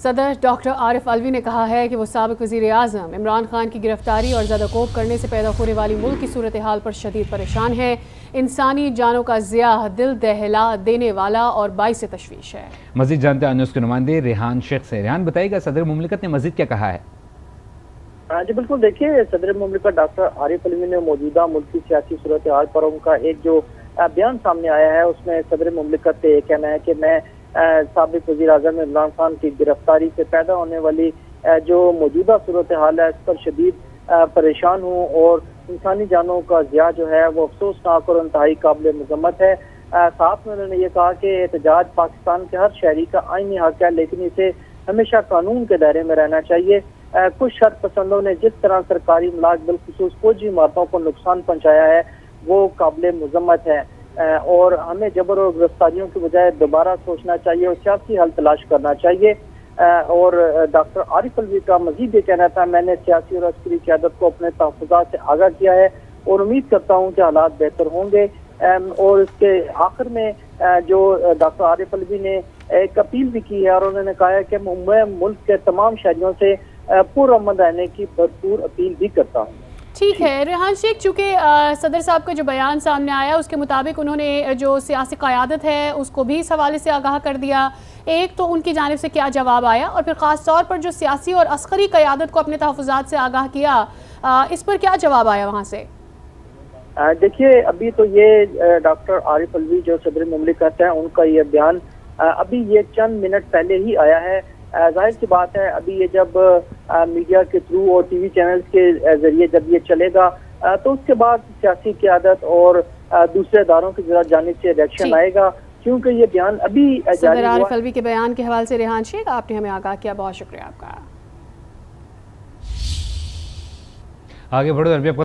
صدر ڈاکٹر عارف الوی نے کہا ہے کہ وہ سابق وزیر اعظم عمران خان کی گرفتاری اور زدوکوب کرنے سے پیدا ہونے والی ملک کی صورتحال پر شدید پریشان ہے۔ انسانی جانوں کا ضیاع دل دہلا دینے والا اور باعث تشویش ہے۔ مزید جانتے ہیں نیوز کے نمائندے ریحان شیخ سے۔ ریحان بتائے گا صدر مملکت نے مزید کیا کہا ہے؟ جی بالکل، دیکھیے صدر مملکت ڈاکٹر عارف الوی نے موجودہ ملکی سیاسی صورتحال پر ان کا ایک جو بیان سامنے آیا ہے اس میں صدر مملکت کا یہ کہنا ہے کہ میں سابق وزیر اعظم عمران خان کی گرفتاری سے پیدا ہونے والی جو موجودہ صورتحال ہے اس پر شدید پریشان ہوں اور انسانی جانوں کا ضیاع جو ہے وہ افسوسناک اور انتہائی قابل مذمت ہے۔ ساتھ میں انہوں نے یہ کہا کہ احتجاج پاکستان کے ہر شہری کا آئینی حق ہے، لیکن اسے ہمیشہ قانون کے دائرے میں رہنا چاہیے۔ کچھ شرط پسندوں نے جس طرح سرکاری املاک بالخصوص فوجی عمارتوں کو نقصان پہنچایا ہے وہ قابل مذمت ہے اور ہمیں جبر اور گرفتاریوں کی بجائے دوبارہ سوچنا چاہیے اور سیاسی حل تلاش کرنا چاہیے۔ اور ڈاکٹر عارف الوی کا مزید یہ کہنا تھا، میں نے سیاسی اور عسکری قیادت کو اپنے تحفظات سے آگاہ کیا ہے اور امید کرتا ہوں کہ حالات بہتر ہوں گے۔ اور اس کے آخر میں جو ڈاکٹر عارف الوی نے ایک اپیل بھی کی ہے اور انہوں نے کہا ہے کہ میں ملک کے تمام شہریوں سے پرامن رہنے کی بھرپور اپیل بھی کرتا ہوں۔ ٹھیک ہے ریحان شیخ، چونکہ صدر صاحب کا جو بیان سامنے آیا اس کے مطابق انہوں نے جو سیاسی قیادت ہے اس کو بھی اس حوالے سے آگاہ کر دیا، ایک تو ان کی جانب سے کیا جواب آیا اور پھر خاص طور پر جو سیاسی اور عسکری قیادت کو اپنے تحفظات سے آگاہ کیا اس پر کیا جواب آیا وہاں سے؟ دیکھیے ابھی تو یہ ڈاکٹر عارف الوی جو صدر مملکت ہے ان کا یہ بیان ابھی یہ چند منٹ پہلے ہی آیا ہے۔ ظاہر سی بات ہے ابھی یہ جب میڈیا کے تھرو اور ٹی وی چینلز کے ذریعے جب یہ چلے گا تو اس کے بعد سیاسی قیادت اور دوسرے اداروں کی جانب سے ریئیکشن آئے گا، کیونکہ یہ بیان ابھی صدر عارف الوی کے بیان کے حوالے سے ریحان شیخ آپ نے ہمیں آگاہ کیا، بہت شکریہ آپ کا۔ آگے بڑھو